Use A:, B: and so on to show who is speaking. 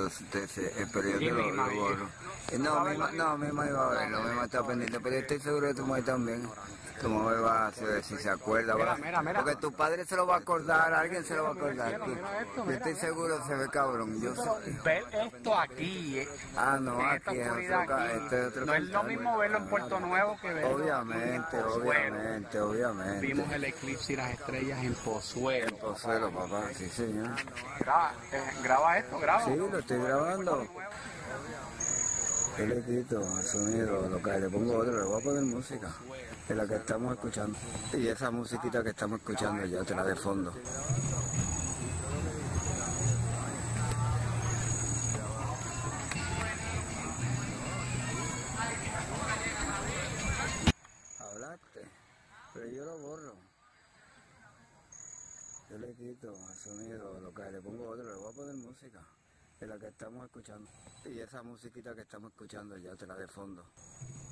A: pero yo te lo borro. No, mi mamá iba a verlo, mi mamá está pendiente, pero yo estoy seguro de tu mamá también. Tu mamá va a hacer, si se acuerda,
B: Mira.
A: porque tu padre se lo va a acordar, alguien se lo va a acordar. Yo estoy seguro, se ve cabrón.
B: Ver esto aquí,
A: No,
B: en esta
A: aquí es
B: oscuridad
A: otro,
B: aquí,
A: este es otro
B: no es lo
A: cantante.
B: mismo verlo en Puerto Nuevo que verlo
A: Obviamente,
B: en Pozuelo.
A: obviamente.
B: Vimos el eclipse y las estrellas en Pozuelo.
A: Pozuelo, papá, sí señor.
B: Graba esto, graba.
A: Sí, lo estoy grabando. Yo le quito el sonido local, le pongo otro, le voy a poner música, de la que estamos escuchando. Y esa musiquita que estamos escuchando ya te la de fondo. Hablaste, pero yo lo borro. Yo le quito el sonido local, le pongo otro, le voy a poner música, de la que estamos escuchando. Y esa musiquita que estamos escuchando ya te la de fondo.